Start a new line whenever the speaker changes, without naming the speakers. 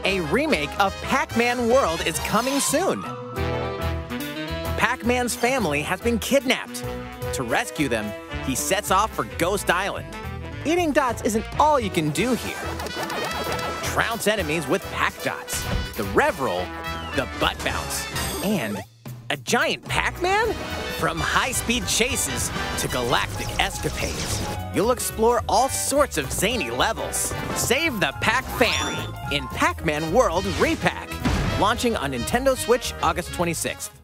A remake of Pac-Man World is coming soon. Pac-Man's family has been kidnapped. To rescue them, he sets off for Ghost Island. Eating dots isn't all you can do here. Trounce enemies with Pac dots, the Rev Roll, the Butt Bounce, and a giant Pac-Man? From high-speed chases to galactic escapades, you'll explore all sorts of zany levels. Save the Pac fam in Pac-Man World Re-PAC, launching on Nintendo Switch August 26th.